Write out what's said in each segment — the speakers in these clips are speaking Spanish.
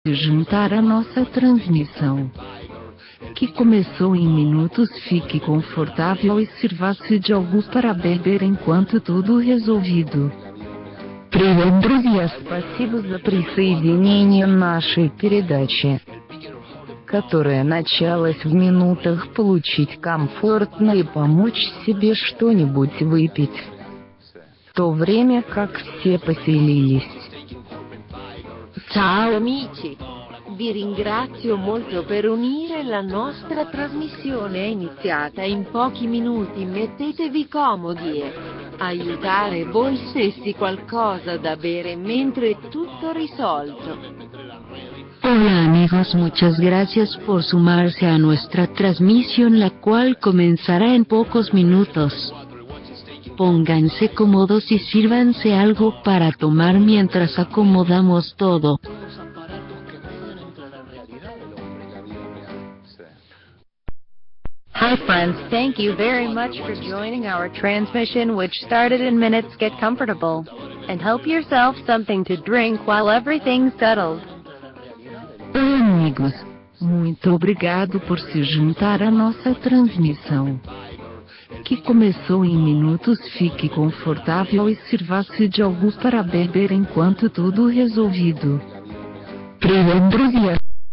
se juntar à nossa transmissão, que começou em minutos. Fique confortável e sirva-se de algo para beber enquanto tudo resolvido. Привет, друзья! Спасибо за присоединение нашей передачи, которая началась в минутах. Получить комфортно и помочь себе что-нибудь выпить, в то время как все поселились. Ciao amici, vi ringrazio molto per unire la nostra trasmissione. È iniziata in pochi minuti. Mettetevi comodi e aiutare voi stessi qualcosa da bere mentre è tutto risolto. Hola amigos, muchas gracias por sumarse a nuestra transmisión, la cual comenzará en pocos minutos. Pónganse cómodos y sírvanse algo para tomar mientras acomodamos todo. Hi friends, thank you very much for joining our transmission, which started in minutes. Get comfortable and help yourself something to drink while everything's settled. Oi amigos, muito obrigado por se juntar à nossa transmissão, que começou em minutos. Fique confortável e sirva-se de algo para beber enquanto tudo resolvido. Привет, друзья!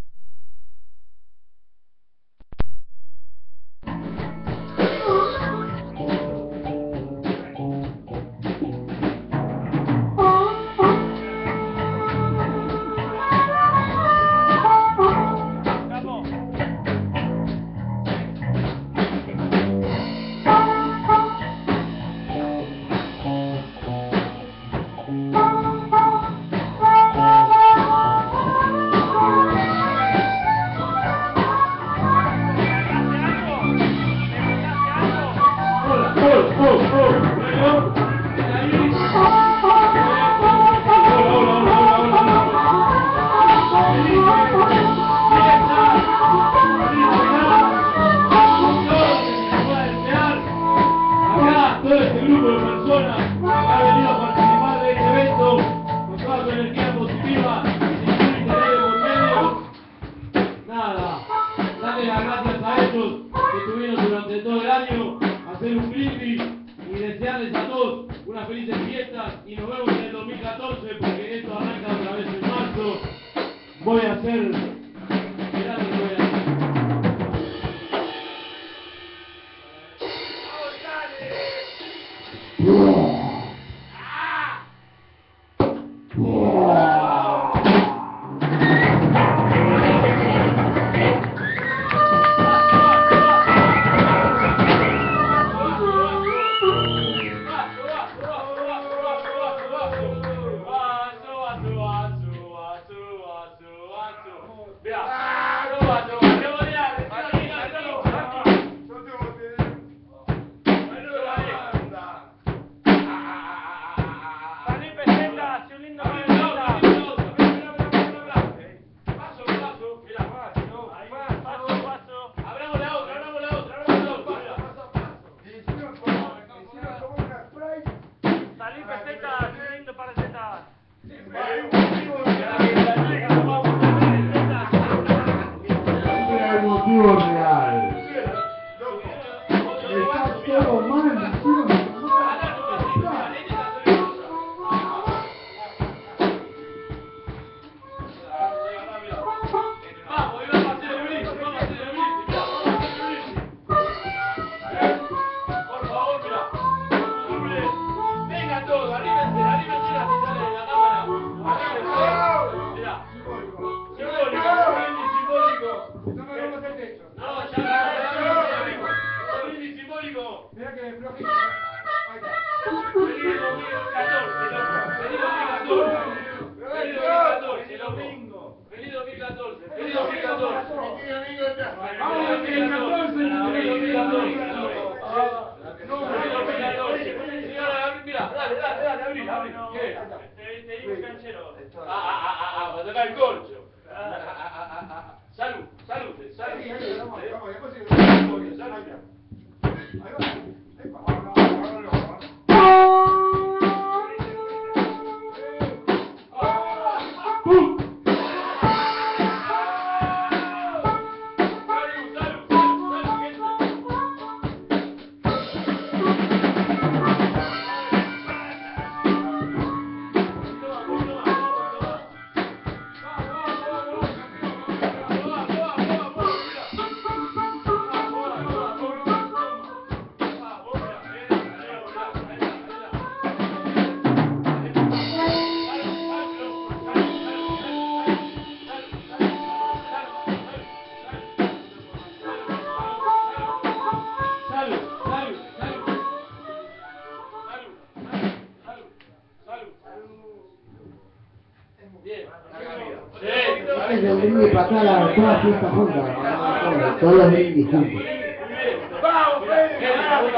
Todo este grupo de personas que ha venido a participar de este evento con toda su energía positiva y sin ningún interés de por medio. Nada, darle las gracias a ellos que estuvieron durante todo el año, hacer un brindis y desearles a todos unas felices fiestas y nos vemos en el 2014 porque esto arranca otra vez en marzo. Voy a hacer... Mirá lo que voy a hacer. Salud, salud, salud. Es el brindis para toda la fiesta junta. Todos los brindis juntos. ¡Vamos, Fede!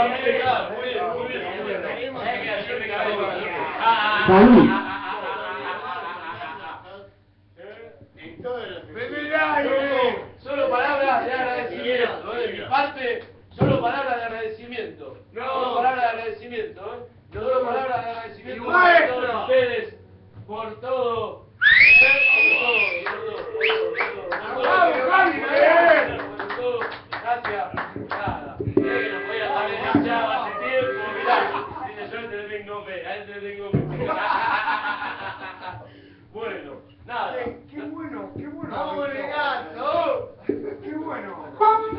Salud. Solo palabras de agradecimiento, de mi parte, solo palabras de agradecimiento. Solo palabras de agradecimiento, solo palabras de agradecimiento por todos ustedes, por todo. Gracias. Nada. Que no podía saber echado hace tiempo, mirá. Tiene suerte, le tengo fe, a él le tengo fe. Bueno, nada. Qué bueno. ¡Vamos, Legato! Qué bueno.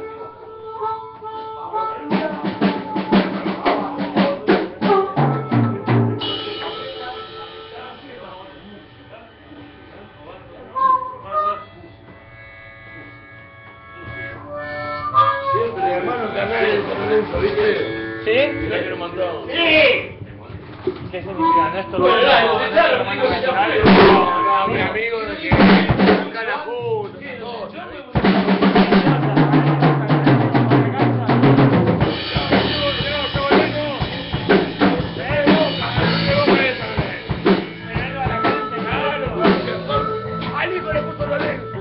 Siempre, hermano, también con eso, ¿viste? ¿Sí? Mirá que lo mandó. ¡Sí! ¿Qué significa? ¿No es todo? Bueno, claro, mi amigo de que gana juntos, ¡Al hijo le puso Lorenzo!